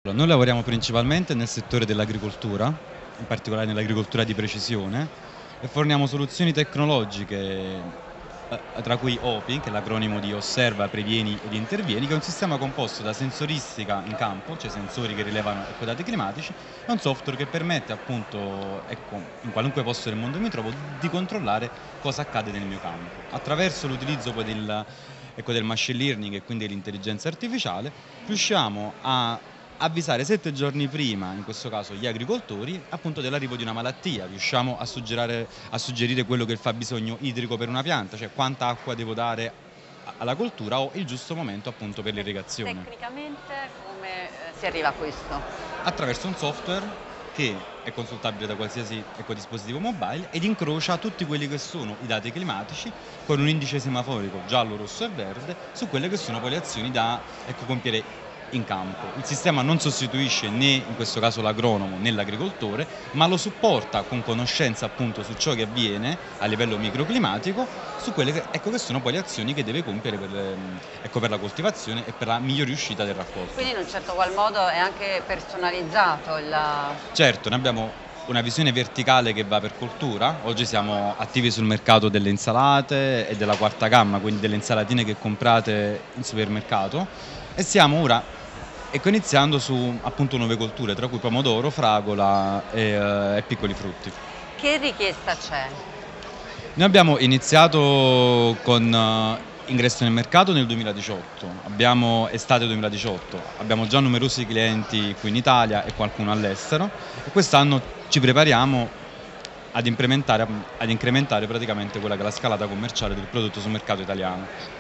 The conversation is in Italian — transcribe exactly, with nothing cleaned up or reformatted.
Noi lavoriamo principalmente nel settore dell'agricoltura, in particolare nell'agricoltura di precisione, e forniamo soluzioni tecnologiche, eh, tra cui O P I, che è l'acronimo di Osserva, Previeni ed Intervieni, che è un sistema composto da sensoristica in campo, cioè sensori che rilevano ecco, dati climatici, e un software che permette appunto, ecco, in qualunque posto del mondo mi trovo, di controllare cosa accade nel mio campo. Attraverso l'utilizzo poi del, ecco, del machine learning e quindi dell'intelligenza artificiale, riusciamo a avvisare sette giorni prima, in questo caso gli agricoltori, appunto dell'arrivo di una malattia. Riusciamo a suggerire, a suggerire quello che è il fabbisogno idrico per una pianta, cioè quanta acqua devo dare alla coltura o il giusto momento appunto per l'irrigazione. Tecnicamente come eh, si arriva a questo? Attraverso un software che è consultabile da qualsiasi ecco, dispositivo mobile ed incrocia tutti quelli che sono i dati climatici con un indice semaforico giallo, rosso e verde su quelle che sono poi le azioni da ecco, compiere in campo. Il sistema non sostituisce né in questo caso l'agronomo né l'agricoltore, ma lo supporta con conoscenza appunto su ciò che avviene a livello microclimatico, su quelle che, ecco, che sono poi le azioni che deve compiere per, ecco, per la coltivazione e per la migliore uscita del raccolto. Quindi in un certo qual modo è anche personalizzato il... Certo, noi abbiamo una visione verticale che va per coltura. Oggi siamo attivi sul mercato delle insalate e della quarta gamma, quindi delle insalatine che comprate in supermercato, e stiamo ora ecco, iniziando su appunto nuove colture, tra cui pomodoro, fragola e, eh, e piccoli frutti. Che richiesta c'è? Noi abbiamo iniziato con uh, ingresso nel mercato nel duemiladiciotto, abbiamo estate duemiladiciotto, abbiamo già numerosi clienti qui in Italia e qualcuno all'estero e quest'anno ci prepariamo ad incrementare, ad incrementare praticamente quella che è la scalata commerciale del prodotto sul mercato italiano.